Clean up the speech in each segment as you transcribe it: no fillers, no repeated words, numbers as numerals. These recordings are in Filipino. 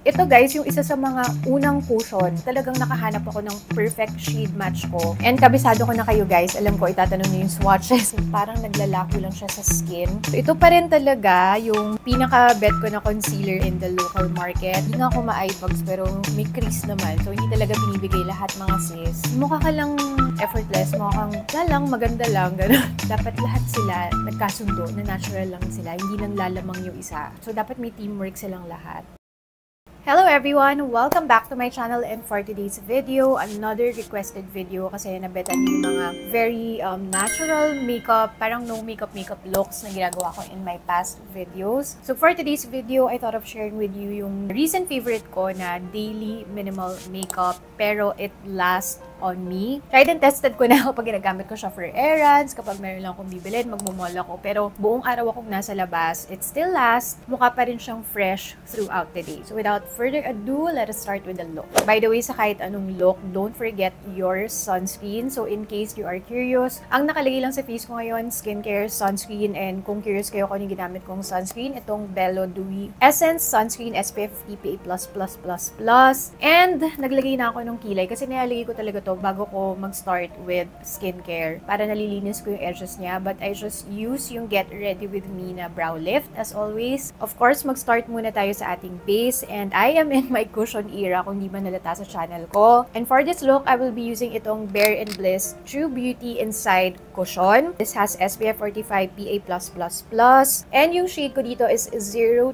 Ito guys, yung isa sa mga unang cushion. Talagang nakahanap ako ng perfect shade match ko. And kabisado ko na kayo guys. Alam ko, itatanong niyo yung swatches. Parang naglalako lang siya sa skin. So, ito pa rin talaga yung pinaka-bet ko na concealer in the local market. Hindi nga ako ma-eyebags pero may crease naman. So, hindi talaga binibigay lahat mga sis. Mukha ka lang effortless. Mukha kang lang, maganda lang. Ganun. Dapat lahat sila nagkasundo na natural lang sila. Hindi nang lalamang yung isa. So, dapat may teamwork silang lahat. Hello everyone! Welcome back to my channel, and for today's video, another requested video kasi nabetan yung mga very natural makeup, parang no makeup looks na ginagawa ko in my past videos. So for today's video, I thought of sharing with you yung recent favorite ko na daily minimal makeup, pero it lasts on me. Tried and tested ko na kapag ginagamit ko siya for errands, kapag meron lang akong bibilin, magmumall ako. Pero buong araw akong nasa labas, it still lasts. Mukha pa rin siyang fresh throughout the day. So without further ado, let us start with the look. By the way, sa kahit anong look, don't forget your sunscreen. So in case you are curious, ang nakalagay lang sa face ko ngayon, skincare, sunscreen, and kung curious kayo kung anong ginamit kong sunscreen, itong Bello Dewy Essence Sunscreen SPF 50 PA+++++. And naglagay na ako ng kilay kasi nilalagay ko talaga to bago ko mag-start with skincare para nalilinis ko yung edges niya. But I just use yung Get Ready With Me na brow lift as always. Of course, mag-start muna tayo sa ating base, and I am in my cushion era kung di ba nalata sa channel ko. And for this look, I will be using itong Bare & Bliss True Beauty Inside Cushion. This has SPF 45 PA++++, and yung shade ko dito is 02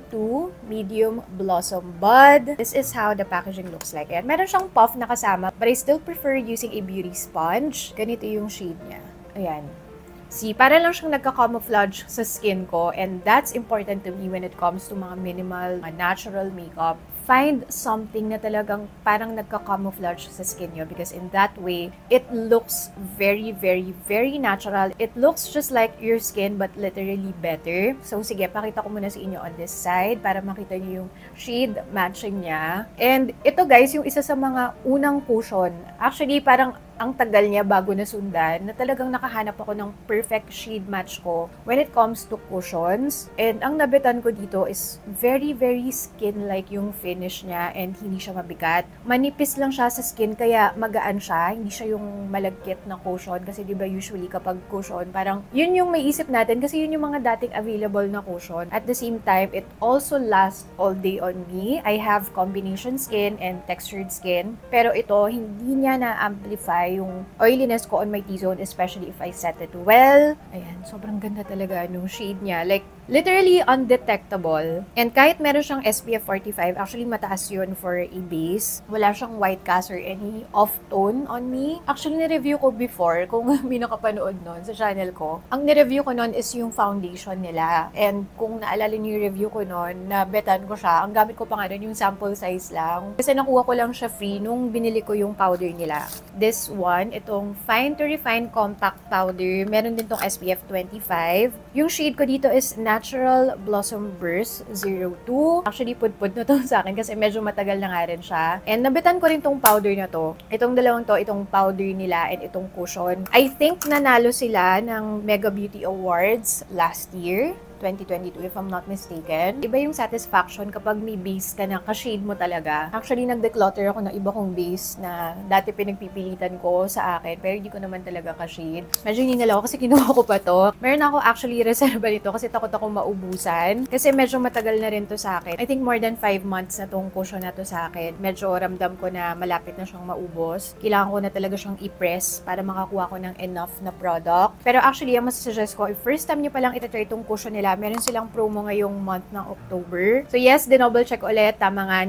Medium Blossom Bud. This is how the packaging looks like. Ayan, meron siyang puff na kasama, but I still prefer using a beauty sponge. Ganito yung shade niya. Ayan. See, para lang siyang nagka-camouflage sa skin ko, and that's important to me when it comes to mga minimal, natural makeup. Find something na talagang parang nagka-camouflage sa skin nyo, because in that way, it looks very, very, very natural. It looks just like your skin but literally better. So sige, pakita ko muna sa inyo on this side para makita nyo yung shade matching niya. And ito guys, yung isa sa mga unang cushion. Actually, parang ang tagal niya bago nasundan, na talagang nakahanap ako ng perfect shade match ko when it comes to cushions. And ang nabitan ko dito is very, very skin-like yung finish niya, and hindi siya mabigat. Manipis lang siya sa skin, kaya magaan siya. Hindi siya yung malagkit na cushion. Kasi diba usually kapag cushion, parang yun yung may isip natin kasi yun yung mga dating available na cushion. At the same time, it also lasts all day on me. I have combination skin and textured skin. Pero ito, hindi niya na-amplify yung oiliness ko on my T-zone, especially if I set it well. Ayan, sobrang ganda talaga nung shade niya. Like, literally undetectable. And kahit meron siyang SPF 45, actually mataas yun for a base. Wala siyang white cast or any off-tone on me. Actually, ni-review ko before, kung may nakapanood nun sa channel ko. Ang ni-review ko nun is yung foundation nila. And kung naalala niyo yung review ko nun, na betan ko siya, ang gamit ko pa nga nun yung sample size lang. Kasi nakuha ko lang siya free nung binili ko yung powder nila. This one, itong Fine to Refine Compact Powder. Meron din tong SPF 25. Yung shade ko dito is Natural Blossom Burst 02. Actually, pud-pud na to sa akin kasi medyo matagal na nga rin siya. And nabitan ko rin tong powder na to. Itong dalawang to, itong powder nila and itong cushion. I think nanalo sila ng Mega Beauty Awards last year. 2022, if I'm not mistaken. Iba yung satisfaction kapag may base ka na ka-shade mo talaga. Actually, nag-declutter ako ng iba kong base na dati pinagpipilitan ko sa akin, pero hindi ko naman talaga ka-shade. Medyo ninala ako kasi kinuha ko pa to. Meron ako actually reserva nito kasi takot akong maubusan. Kasi medyo matagal na rin to sa akin. I think more than 5 months na tong cushion na to sa akin. Medyo ramdam ko na malapit na siyang maubos. Kailangan ko na talaga siyang i-press para makakuha ko ng enough na product. Pero actually, ang masasuggest ko, if first time nyo palang itatry itong cushion nila, meron silang promo ngayong month ng October. So yes, dinouble check ulit. Tama nga,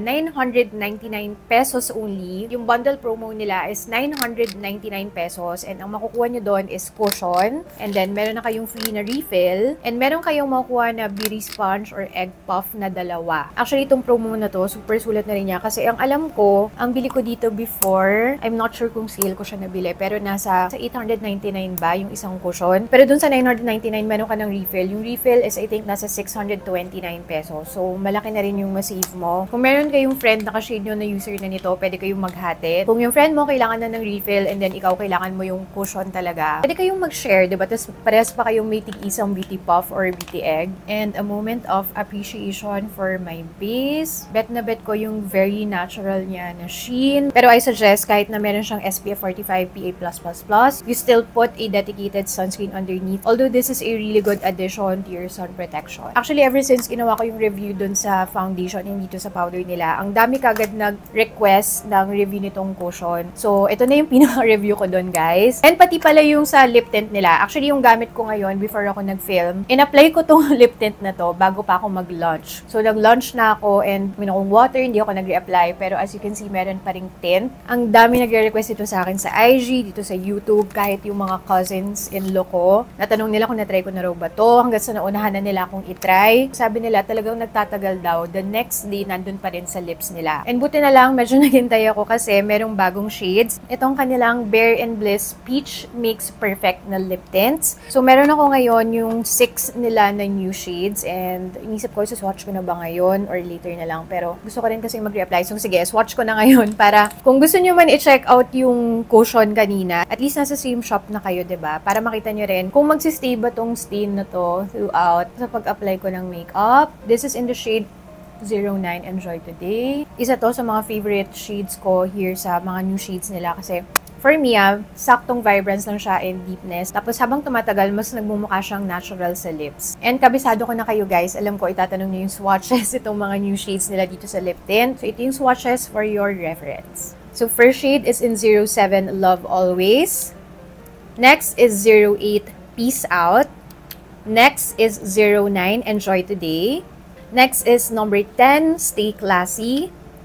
999 pesos only. Yung bundle promo nila is 999 pesos. And ang makukuha nyo doon is cushion. And then, meron na kayong free na refill. And meron kayong makukuha na beauty sponge or egg puff na dalawa. Actually, itong promo na to, super sulit na rin niya. Kasi ang alam ko, ang bili ko dito before, I'm not sure kung sale ko siya nabili, pero nasa sa 899 ba yung isang cushion. Pero dun sa 999, meron ka ng refill. Yung refill is is I think nasa 629 pesos. So, malaki na rin yung masave mo. Kung meron kayong friend na ka-shade nyo na user na nito, pwede kayong maghatid. Kung yung friend mo kailangan na ng refill and then ikaw kailangan mo yung cushion talaga, pwede kayong mag-share, diba? Tapos parehas pa kayong may tig-isang beauty puff or beauty egg. And a moment of appreciation for my base. Bet na bet ko yung very natural niya na sheen. Pero I suggest kahit na meron siyang SPF 45 PA+++, you still put a dedicated sunscreen underneath. Although this is a really good addition to your sun protection. Actually, ever since ginawa ko yung review dun sa foundation and dito sa powder nila, ang dami kagad nag-request ng review nitong cushion. So, ito na yung pinaka-review ko dun, guys. And pati pala yung sa lip tint nila. Actually, yung gamit ko ngayon before ako nag-film, in-apply ko tong lip tint na to bago pa ako mag-launch. So, nag-launch na ako and minukong water, hindi ako nag-reapply. Pero as you can see, meron pa ring tint. Ang dami nagre-request ito sa akin sa IG, dito sa YouTube, kahit yung mga cousins-in-law ko. Natanong nila kung na-try ko na raw ba to, hanggang sa naunahan na nila akong itry. Sabi nila talagang nagtatagal daw. The next day, nandun pa rin sa lips nila. And buti na lang, medyo naghintay ako kasi merong bagong shades. Itong kanilang Bare and Bliss Peach Makes Perfect na lip tints. So, meron ako ngayon yung 6 nila na new shades and inisip ko, swatch ko na ba ngayon or later na lang. Pero gusto ko rin kasi mag-reapply. So, sige, swatch ko na ngayon para kung gusto nyo man i-check out yung cushion kanina, at least nasa same shop na kayo, diba? Para makita nyo rin kung magsistay ba tong stain na to throughout sa pag-apply ko ng makeup. This is in the shade 09 Enjoy Today. Isa to sa mga favorite shades ko here sa mga new shades nila kasi for me, saktong vibrance lang siya and deepness. Tapos habang tumatagal, mas nagmumukha siyang natural sa lips. And kabisado ko na kayo guys, alam ko itatanong niyo yung swatches itong mga new shades nila dito sa lip tint. So ito yung swatches for your reference. So first shade is in 07 Love Always. Next is 08 Peace Out. Next is 09 Enjoy Today. Next is number 10 Stay Classy.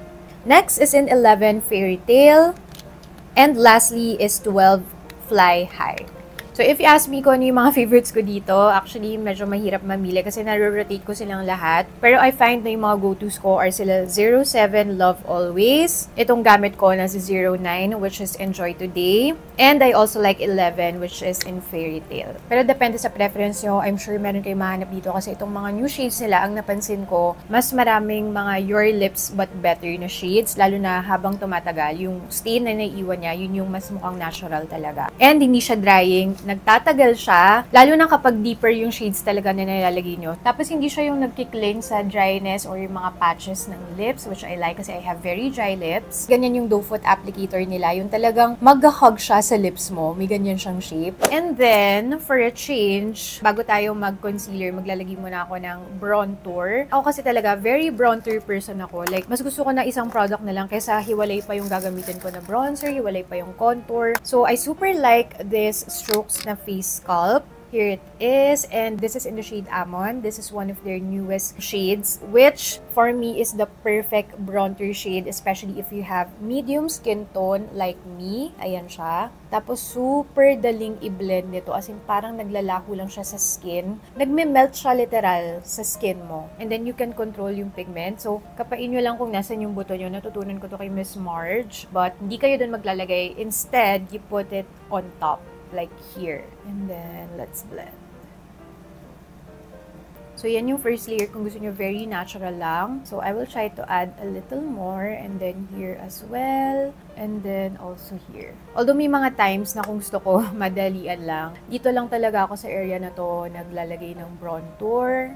Next is in 11 Fairy Tale. And lastly is 12 Fly High. So if you ask me kung ano yung mga favorites ko dito, actually medyo mahirap mamili kasi naro-rotate ko silang lahat. Pero I find na yung mga go-tos ko are sila 07 Love Always. Itong gamit ko na si 09 which is Enjoy Today. And I also like 11 which is in Fairy Tale. Pero depende sa preference nyo, I'm sure meron kayo mahanap dito kasi itong mga new shades nila, ang napansin ko, mas maraming mga Your Lips But Better na shades. Lalo na habang tumatagal, yung stain na naiiwan niya, yun yung mas mukhang natural talaga. And hindi siya drying, nagtatagal siya, lalo na kapag deeper yung shades talaga na nilalagay nyo. Tapos hindi siya yung nagkikling sa dryness or yung mga patches ng lips, which I like kasi I have very dry lips. Ganyan yung doe foot applicator nila, yung talagang mag-hug siya sa lips mo. May ganyan siyang shape. And then, for a change, bago tayo mag-concealer, maglalagay muna ako ng bronzer. Ako kasi talaga, very bronzer person ako. Like, mas gusto ko na isang product na lang kaysa hiwalay pa yung gagamitin ko na bronzer, hiwalay pa yung contour. So, I super like this Strokes na face sculpt. Here it is, and this is in the shade Almond. This is one of their newest shades, which for me is the perfect bronzer shade, especially if you have medium skin tone like me. Ayan siya. Tapos super daling i-blend nito, as in parang naglalaho lang siya sa skin. Nagme-melt siya literal sa skin mo. And then you can control yung pigment. So, kapain nyo lang kung nasan yung buto nyo. Natutunan ko to kay Miss Marge. But hindi kayo dun maglalagay. Instead, you put it on top. Like here. And then, let's blend. So, yan yung first layer kung gusto nyo very natural lang. So, I will try to add a little more. And then, here as well. And then, also here. Although, may mga times na kung gusto ko, madalian lang. Dito lang talaga ako sa area na to naglalagay ng bronzer.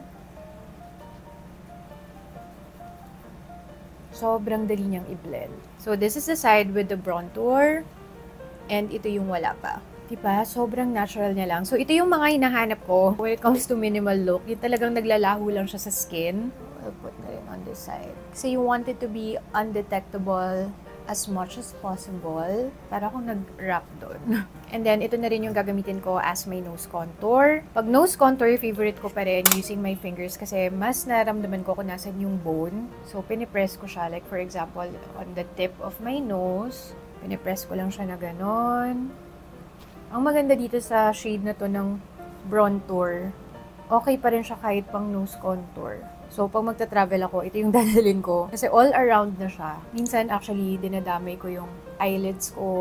Sobrang dali niyang i-blend. So, this is the side with the bronzer. And ito yung wala pa. Diba? Sobrang natural niya lang. So, ito yung mga hinahanap ko when it comes to minimal look. Yung talagang naglalaho lang siya sa skin. I'll put na rin on this side. Kasi you want it to be undetectable as much as possible. Para akong nag-wrap doon. And then, ito na rin yung gagamitin ko as my nose contour. Pag nose contour, favorite ko pa rin using my fingers kasi mas naramdaman ko kung nasan yung bone. So, pinipress ko siya. Like, for example, on the tip of my nose. Pinipress ko lang siya na ganon. Ang maganda dito sa shade na to ng bronzer, okay pa rin siya kahit pang nose contour. So, pag magta-travel ako, ito yung dadalhin ko. Kasi all around na siya. Minsan, actually, dinadamay ko yung eyelids ko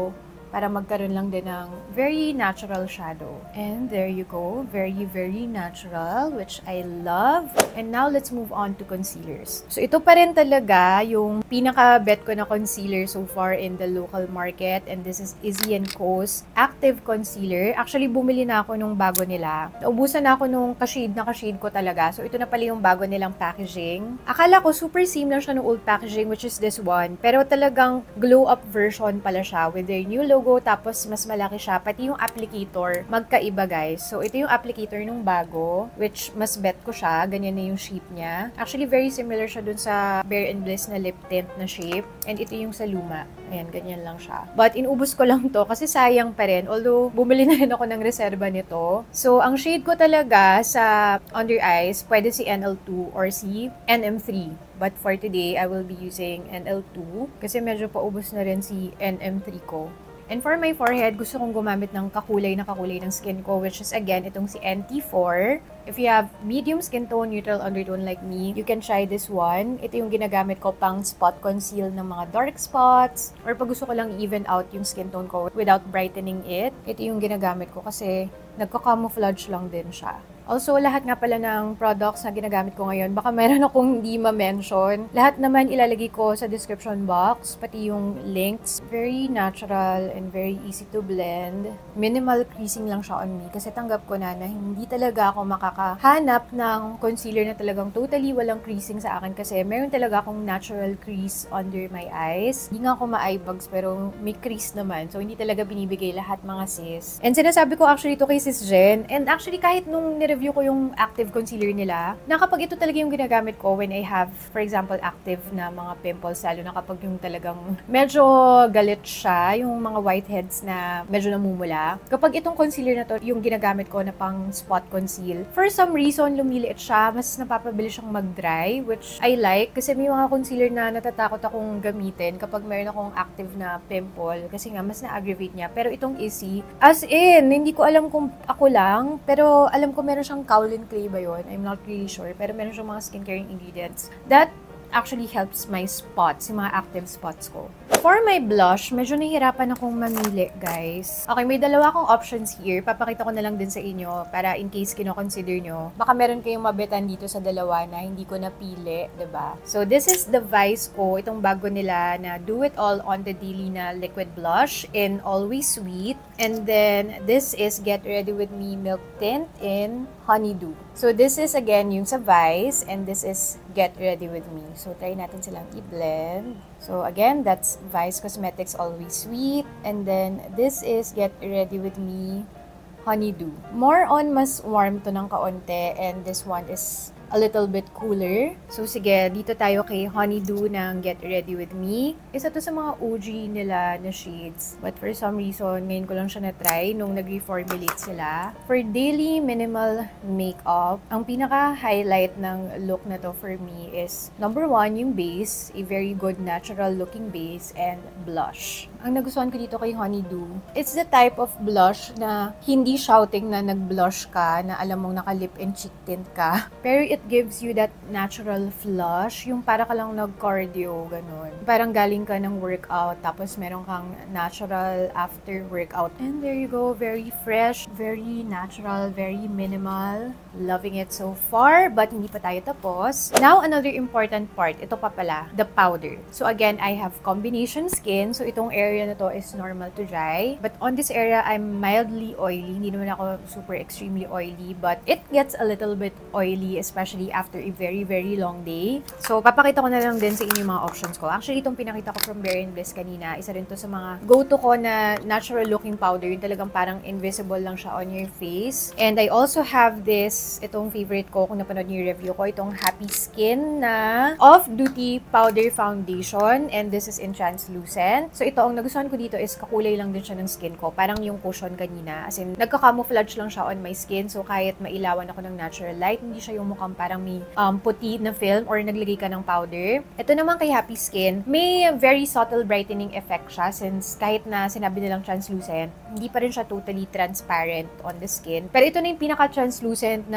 para magkaroon lang din ng very natural shadow. And there you go. Very, very natural, which I love. And now, let's move on to concealers. So, ito pa rin talaga yung pinaka-bet ko na concealer so far in the local market. And this is Izzy & Co.'s Active Concealer. Actually, bumili na ako nung bago nila. Naubusan na ako nung ka-shade ko talaga. So, ito na pala yung bago nilang packaging. Akala ko super same lang siya ng old packaging, which is this one. Pero talagang glow-up version pala siya with their new logo. Tapos, mas malaki siya. Pati yung applicator, magkaiba guys. So, ito yung applicator nung bago, which mas bet ko siya. Ganyan na yung shape niya. Actually, very similar siya dun sa Bare & Bliss na lip tint na shape. And ito yung sa Luma. Ayan, ganyan lang siya. But, inubos ko lang to kasi sayang pa rin. Although, bumili na rin ako ng reserva nito. So, ang shade ko talaga sa under eyes, pwede si NL2 or si NM3. But for today, I will be using NL2 kasi medyo paubos na rin si NM3 ko. And for my forehead, gusto kong gumamit ng kakulay ng skin ko, which is again, itong si NT4. If you have medium skin tone, neutral undertone like me, you can try this one. Ito yung ginagamit ko pang spot conceal ng mga dark spots. Or pag gusto ko lang even out yung skin tone ko without brightening it, ito yung ginagamit ko kasi nagka-camouflage lang din siya. Also, lahat nga pala ng products na ginagamit ko ngayon, baka meron akong hindi ma-mention. Lahat naman ilalagay ko sa description box, pati yung links. Very natural and very easy to blend. Minimal creasing lang siya on me kasi tanggap ko na hindi talaga ako makakahanap ng concealer na talagang totally walang creasing sa akin kasi meron talaga akong natural crease under my eyes. Hindi nga ako ma-eye bags pero may crease naman. So, hindi talaga binibigay lahat mga sis. And sinasabi ko actually ito kay Sis Jen. And actually, kahit nung review ko yung active concealer nila, na kapag ito talaga yung ginagamit ko when I have, for example, active na mga pimples, lalo na kapag yung talagang medyo galit siya, yung mga whiteheads na medyo namumula. Kapag itong concealer na to, yung ginagamit ko na pang spot conceal, for some reason, lumiliit siya, mas napapabilis siyang mag-dry, which I like, kasi may mga concealer na natatakot akong gamitin kapag mayroon akong active na pimple, kasi nga, mas na-aggravate niya. Pero itong Izzy, as in, hindi ko alam kung ako lang, pero alam ko meron siyang kaolin clay ba yun? I'm not really sure. Pero meron siyang mga skincare ingredients that actually helps my spots, yung mga active spots ko. For my blush, medyo nahihirapan akong mamili, guys. Okay, may dalawa akong options here. Papakita ko na lang din sa inyo para in case kino-consider nyo. Baka meron kayong mabetan dito sa dalawa na hindi ko napili, diba? So, this is the Vice ko. Itong bago nila na Do It All on the Daily na liquid blush in Always Sweet. And then, this is Get Ready With Me Milk Tint in Honeydew. So, this is again yung sa Vice and this is Get Ready With Me. So, try natin silang i-blend. So, again, that's Vice Cosmetics Always Sweet. And then, this is Get Ready With Me Honeydew. More on mas warm to ng kaunti and this one is a little bit cooler. So, sige, dito tayo kay Honeydew ng Get Ready With Me. Isa to sa mga OG nila na shades. But for some reason, ngayon ko lang siya na-try nung nag-reformulate sila. For daily minimal makeup, ang pinaka-highlight ng look na to for me is number 1, yung base. A very good natural looking base and blush. Ang nagustuhan ko dito kay Honeydew, it's the type of blush na hindi shouting na nag-blush ka, na alam mong naka-lip and cheek tint ka. Pero it gives you that natural flush, yung para ka lang nag-cardio, ganun. Parang galing ka ng workout, tapos meron kang natural after workout. And there you go, very fresh, very natural, very minimal. Loving it so far, but hindi pa tayo tapos. Now, another important part, ito pa pala, the powder. So again, I have combination skin, so itong area na to is normal to dry. But on this area, I'm mildly oily. Hindi naman ako super extremely oily, but it gets a little bit oily, especially after a very, very long day. So, papakita ko na lang din sa inyo yung mga options ko. Actually, itong pinakita ko from Bare & Bliss kanina, isa rin to sa mga go-to ko na natural looking powder. Yung talagang parang invisible lang siya on your face. And I also have this, itong favorite ko, kung napanood niyo yung review ko, itong Happy Skin na Off-Duty Powder Foundation. And this is in translucent. So, ito, ang nagustuhan ko dito is kakulay lang din siya ng skin ko. Parang yung cushion kanina. As in, nagka-camouflage lang siya on my skin. So, kahit mailawan ako ng natural light, hindi siya yung mukhang parang may puti na film or naglagay ka ng powder. Ito naman kay Happy Skin, may very subtle brightening effect siya since kahit na sinabi nilang translucent, hindi pa rin siya totally transparent on the skin. Pero ito na yung pinaka-translucent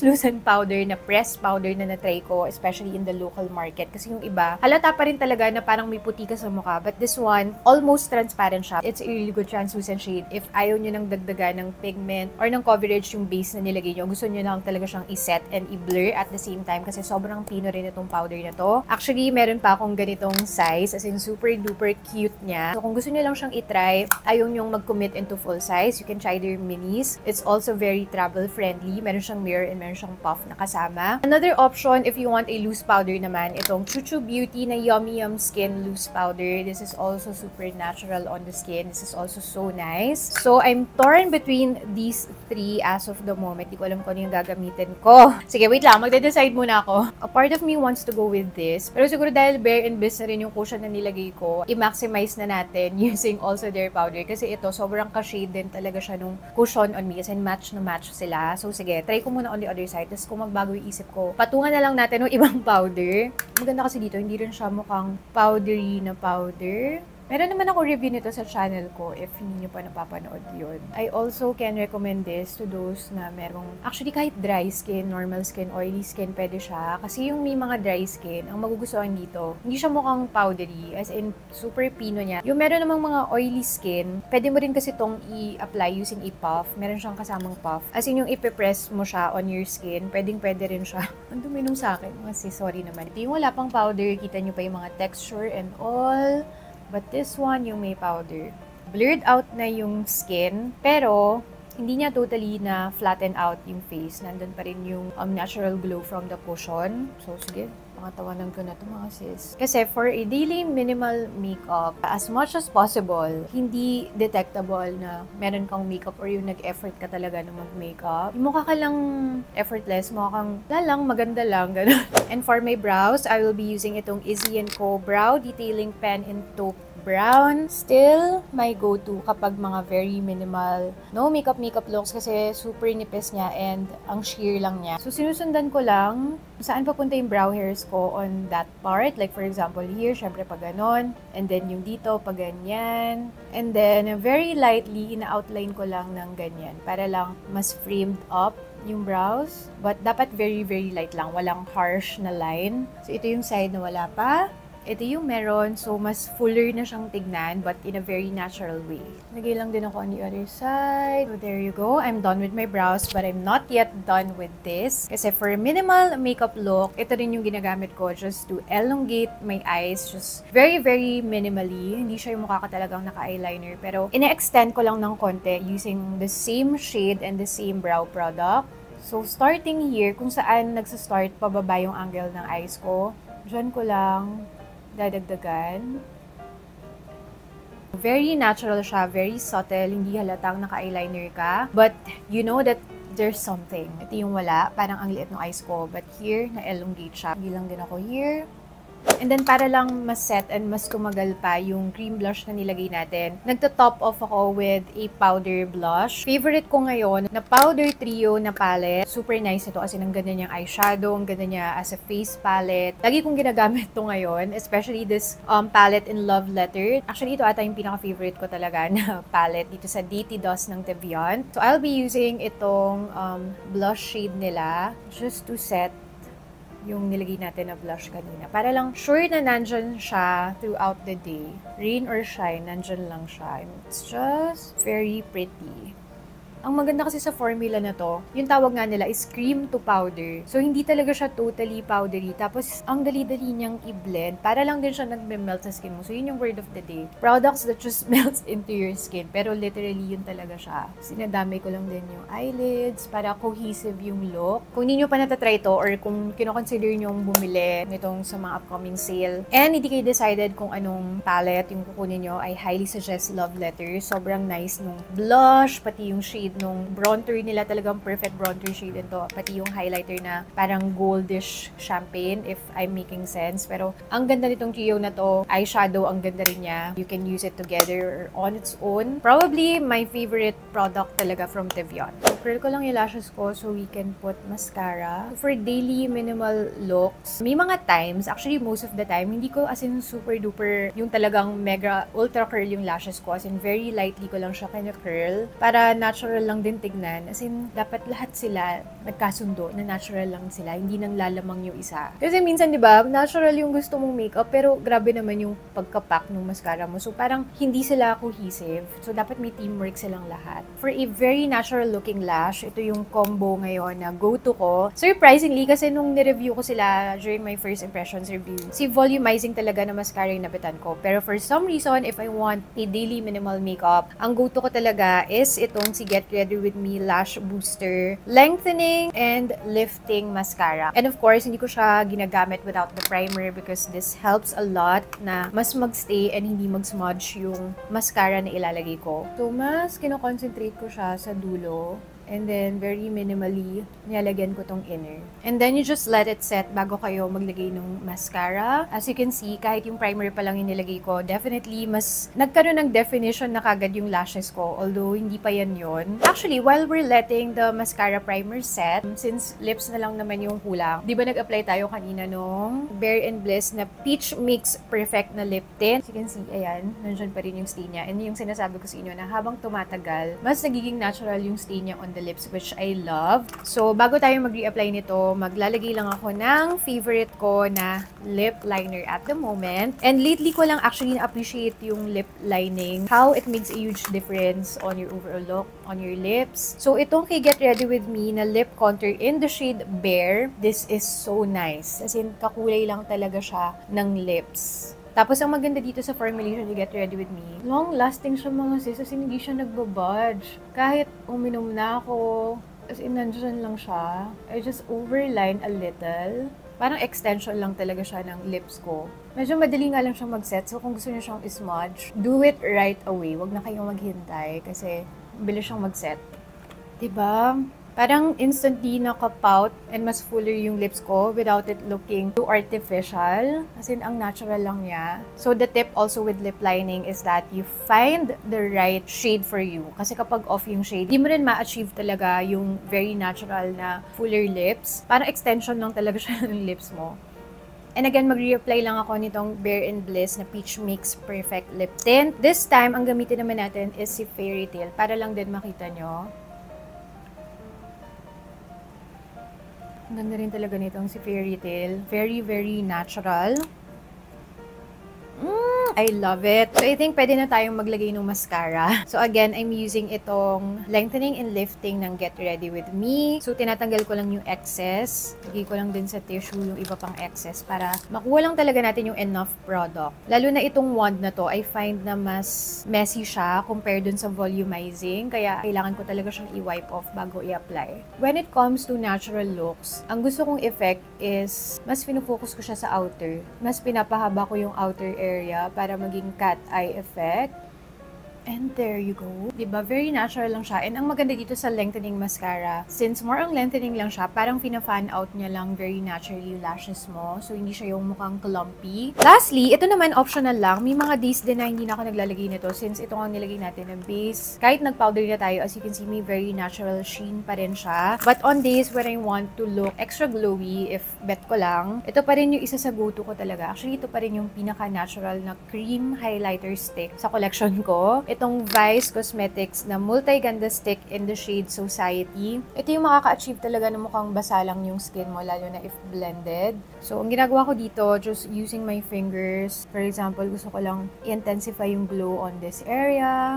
powder na pressed powder na na-try ko, especially in the local market. Kasi yung iba, halata pa rin talaga na parang may puti ka sa mukha. But this one, almost transparent siya. It's a really good translucent shade. If ayaw nyo nang dagdagan ng pigment or ng coverage yung base na nilagay nyo, gusto nyo lang talaga siyang i-set and i-blur at the same time kasi sobrang pino rin itong powder na to. Actually, meron pa akong ganitong size, as in super duper cute niya. So kung gusto nyo lang siyang i-try, ayaw nyong mag-commit into full size, you can try their minis. It's also very travel friendly. Meron siyang mirror and meron siyang puff na kasama. Another option, if you want a loose powder naman, itong Chuchu Beauty na Yummy Yum Skin Loose Powder. This is also super natural on the skin. This is also so nice. So I'm torn between these three as of the moment. Di ko alam kung ano yung gagamitin ko. Sige, wait lang. Magde-decide muna ako. A part of me wants to go with this. Pero siguro dahil Bare and Biz na rin yung cushion na nilagay ko, i-maximize na natin using also their powder. Kasi ito, sobrang ka-shade din talaga siya nung cushion on me. Kasi match na match sila. So sige, try ko muna on the other side. Tapos kung magbago yung isip ko, patungan na lang natin ng ibang powder. Maganda kasi dito, hindi rin siya mukhang powdery na powder. Meron naman ako review nito sa channel ko if hindi nyo pa napapanood yun. I also can recommend this to those na merong, actually kahit dry skin, normal skin, oily skin, pwede siya. Kasi yung may mga dry skin, ang magugustuhan dito, hindi siya mukhang powdery, as in super pino niya. Yung meron namang mga oily skin, pwede mo rin kasi tong i-apply using a puff. Meron siyang kasamang puff. As in yung ipipress mo siya on your skin, pwede rin siya. Ang duminom sa akin, kasi sorry naman. Ito yung wala pang powder, kita nyo pa yung mga texture and all. But this one, yung may powder. Blurred out na yung skin, pero hindi niya totally na flatten out yung face. Nandun pa rin yung natural glow from the cushion. So, sige, pangatawanan ko na ito mga sis. Kasi for a daily minimal makeup, as much as possible, hindi detectable na meron kang makeup or yung nag-effort ka talaga na mag-makeup. Yung mukha ka lang effortless, mukha kang lalang, maganda lang, gano'n. And for my brows, I will be using itong Izzy & Co. Brow Detailing Pen in Taupe Brown. Still, my go-to kapag mga very minimal, no makeup looks kasi super nipis niya and ang sheer lang niya. So, sinusundan ko lang saan papunta yung brow hairs ko on that part. Like, for example, here, syempre pag ganon. And then, yung dito, pag ganyan. And then, very lightly, ina-outline ko lang ng ganyan para lang mas framed up yung brows. But, dapat very, very light lang. Walang harsh na line. So, ito yung side na wala pa. Ito yung meron, so mas fuller na siyang tignan, but in a very natural way. Lagay lang din ako on the other side. So there you go. I'm done with my brows, but I'm not yet done with this. Kasi for a minimal makeup look, ito rin yung ginagamit ko just to elongate my eyes. Just very, very minimally. Hindi siya yung mukha ka talagang naka-eyeliner. Pero ina-extend ko lang ng konti using the same shade and the same brow product. So starting here, kung saan nagsa-start pababa yung angle ng eyes ko, dyan ko lang dadagdagan. Very natural siya, very subtle, hindi halatang naka-eyeliner ka. But you know that there's something. Ito yung wala, parang ang liit ng eyes ko. But here, na-elongate siya. Bilang din ako here. And then, para lang mas set and mas tumagal pa yung cream blush na nilagay natin, nagta-top off ako with a powder blush. Favorite ko ngayon na powder trio na palette. Super nice ito kasi ang ganda niyang eyeshadow, ang ganda niya as a face palette. Lagi kong ginagamit ito ngayon, especially this palette in Love Letter. Actually, ito ata yung pinaka-favorite ko talaga na palette dito sa Dainty Dust ng Tevian. So, I'll be using itong blush shade nila just to set yung nilagay natin na blush kanina. Para lang sure na nandyan siya throughout the day. Rain or shine, nandyan lang siya. It's just very pretty. Ang maganda kasi sa formula na to, yung tawag nga nila is cream to powder. So, hindi talaga siya totally powdery. Tapos, ang dali-dali niyang i-blend. Para lang din siya nagme-melt sa skin mo. So, yun yung word of the day. Products that just melts into your skin. Pero literally, yun talaga siya. Sinadamay ko lang din yung eyelids para cohesive yung look. Kung hindi nyo pa natatry to or kung kinoconsider nyo bumili nitong sa mga upcoming sale and hindi kayo decided kung anong palette yung kukunin nyo, I highly suggest Love Letter. Sobrang nice nung blush, pati yung shade shade nung bronzer nila. Talagang perfect bronzer shade ito. Pati yung highlighter na parang goldish champagne, if I'm making sense. Pero ang ganda nitong trio na to. Eyeshadow, ang ganda rin niya. You can use it together or on its own. Probably my favorite product talaga from Tevian. So, curl ko lang yung lashes ko so we can put mascara. For daily minimal looks, may mga times, actually most of the time, hindi ko as in super duper yung talagang mega ultra curl yung lashes ko. As in very lightly ko lang siya curl para natural lang din tignan. As in, dapat lahat sila nagkasundo na natural lang sila. Hindi nang lalamang yung isa. Kasi minsan, di ba, natural yung gusto mong makeup pero grabe naman yung pagkapak ng mascara mo. So parang hindi sila cohesive. So dapat may teamwork silang lahat. For a very natural looking lash, ito yung combo ngayon na go-to ko. Surprisingly, kasi nung nireview ko sila during my first impressions review, si volumizing talaga na mascara yung nabitan ko. Pero for some reason, if I want a daily minimal makeup, ang go-to ko talaga is itong si Get Ready With Me Lash Booster Lengthening and Lifting Mascara. And of course, hindi ko siya ginagamit without the primer because this helps a lot na mas magstay and hindi mag-smudge yung mascara na ilalagay ko. So, mas kinoconcentrate ko siya sa dulo. And then, very minimally, nilalagyan ko tong inner. And then, you just let it set bago kayo maglagay ng mascara. As you can see, kahit yung primer pa lang yung nilagay ko, definitely, mas nagkaroon ng definition na kagad yung lashes ko. Although, hindi pa yan yun. Actually, while we're letting the mascara primer set, since lips na lang naman yung kulang, di ba nag-apply tayo kanina nung Bare and Bliss na Peach Mix Perfect na lip tint? As you can see, ayan, nandyan pa rin yung stain niya. And yung sinasabi ko sa inyo na habang tumatagal, mas nagiging natural yung stain niya on the lips, which I love. So, bago tayo mag-re-apply nito, maglalagay lang ako ng favorite ko na lip liner at the moment. And lately ko lang actually na-appreciate yung lip lining, how it makes a huge difference on your overall look, on your lips. So, itong kay Get Ready With Me na lip contour in the shade Bare, this is so nice. As in, kakulay lang talaga siya ng lips. Tapos, ang maganda dito sa formulation ni Get Ready With Me, long-lasting siya mga sis, as in, hindi siya nagbabudge. Kahit uminom na ako, as in, nandyan lang siya. I just overline a little. Parang extension lang talaga siya ng lips ko. Medyo madali nga lang siyang mag-set, so kung gusto niyo siyang smudge, do it right away. Huwag na kayong maghintay kasi bilis siyang mag-set. Diba? Parang instantly naka-pout and mas fuller yung lips ko without it looking too artificial. As in, ang natural lang niya. So, the tip also with lip lining is that you find the right shade for you. Kasi kapag off yung shade, di mo rin ma-achieve talaga yung very natural na fuller lips. Parang extension lang talaga siya ng lips mo. And again, mag-reapply lang ako nitong Bare and Bliss na Peach Mix Perfect Lip Tint. This time, ang gamitin naman natin is si Fairy Tale para lang din makita nyo. Ang ganda rin talaga nitong si Fairy Tale. Very, very natural. I love it. So, I think pwede na tayong maglagay ng mascara. So, again, I'm using itong lengthening and lifting ng Get Ready With Me. So, tinatanggal ko lang yung excess. Lagay ko lang din sa tissue yung iba pang excess para makuha lang talaga natin yung enough product. Lalo na itong wand na to, I find na mas messy siya compared dun sa volumizing. Kaya, kailangan ko talaga siyang i-wipe off bago i-apply. When it comes to natural looks, ang gusto kong effect is mas pinufocus ko siya sa outer. Mas pinapahaba ko yung outer area para maging cat eye effect. And there you go. Diba? Very natural lang siya. And ang maganda dito sa lengthening mascara, since more ang lengthening lang siya, parang fina-fan out niya lang very naturally yung lashes mo. So, hindi siya yung mukhang clumpy. Lastly, ito naman optional lang. May mga days din na hindi na ako naglalagay nito since ito ang nilagay natin ng base. Kahit nag-powder na tayo, as you can see, may very natural sheen pa rin siya. But on days when I want to look extra glowy, if bet ko lang, ito pa rin yung isa sa go-to ko talaga. Actually, ito pa rin yung pinaka-natural na cream highlighter stick sa collection ko. Itong Vice Cosmetics na multi-ganda stick in the shade Society. Ito yung makaka-achieve talaga na mukhang basa lang yung skin mo, lalo na if blended. So, ang ginagawa ko dito, just using my fingers. For example, gusto ko lang i-intensify yung glow on this area.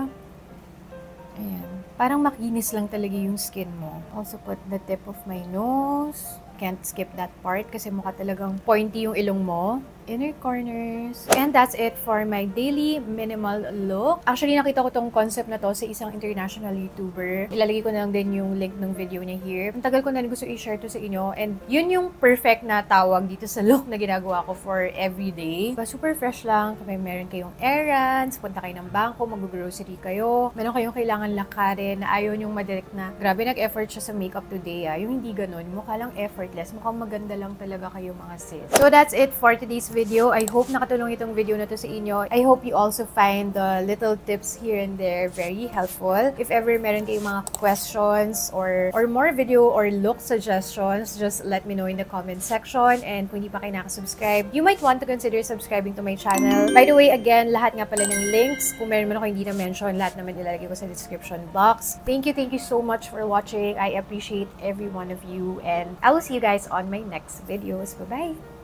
Ayan. Parang makinis lang talaga yung skin mo. Also put the tip of my nose. can't skip that part kasi mukha talagang pointy yung ilong mo. Inner corners. And that's it for my daily minimal look. Actually, nakita ko tong concept na to sa isang international YouTuber. Ilalagay ko na lang din yung link ng video niya here. Ang tagal ko na gusto i-share to sa inyo. And yun yung perfect na tawag dito sa look na ginagawa ko for everyday. Diba, super fresh lang. Kapag meron kayong errands, punta kayo ng bangko, mag-grocery kayo, meron kayong kailangan lakarin na ayaw yung madirect na, grabe nag-effort siya sa makeup today Yung hindi ganun. Mukha lang effortless. Mukhang maganda lang talaga kayo mga sis. So that's it for today's video. I hope nakatulong itong video na to sa inyo. I hope you also find the little tips here and there very helpful. If ever meron kayong mga questions or more video or look suggestions, just let me know in the comment section. And kung hindi pa kayo nakasubscribe, you might want to consider subscribing to my channel. By the way, again, lahat nga pala ng links, kung meron man ako hindi na-mention, lahat naman ilalagay ko sa description box. Thank you so much for watching. I appreciate every one of you. And I will see you guys on my next videos. Bye-bye!